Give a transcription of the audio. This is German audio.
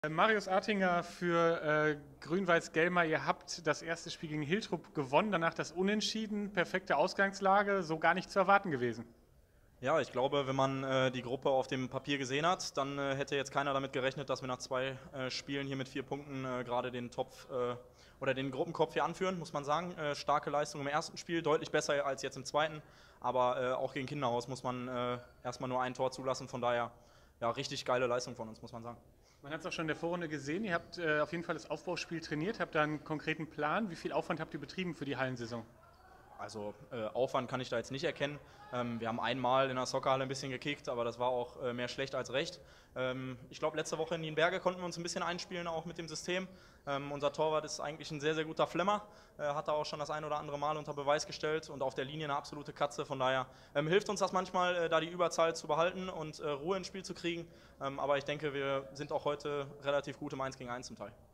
Marius Artinger für Grün-Weiß-Gelmar. Ihr habt das erste Spiel gegen Hiltrup gewonnen, danach das Unentschieden. Perfekte Ausgangslage, so gar nicht zu erwarten gewesen. Ja, ich glaube, wenn man die Gruppe auf dem Papier gesehen hat, dann hätte jetzt keiner damit gerechnet, dass wir nach zwei Spielen hier mit 4 Punkten gerade den Topf oder den Gruppenkopf hier anführen, muss man sagen. Starke Leistung im ersten Spiel, deutlich besser als jetzt im zweiten. Aber auch gegen Kinderhaus muss man erstmal nur ein Tor zulassen. Von daher, ja, richtig geile Leistung von uns, muss man sagen. Man hat es auch schon in der Vorrunde gesehen, ihr habt auf jeden Fall das Aufbauspiel trainiert, habt da einen konkreten Plan. Wie viel Aufwand habt ihr betrieben für die Hallensaison? Also Aufwand kann ich da jetzt nicht erkennen. Wir haben einmal in der Soccerhalle ein bisschen gekickt, aber das war auch mehr schlecht als recht. Ich glaube, letzte Woche in Nienberge konnten wir uns ein bisschen einspielen, auch mit dem System. Unser Torwart ist eigentlich ein sehr, sehr guter Flemmer, hat da auch schon das ein oder andere Mal unter Beweis gestellt und auf der Linie eine absolute Katze. Von daher hilft uns das manchmal, da die Überzahl zu behalten und Ruhe ins Spiel zu kriegen. Aber ich denke, wir sind auch heute relativ gut im 1 gegen 1 zum Teil.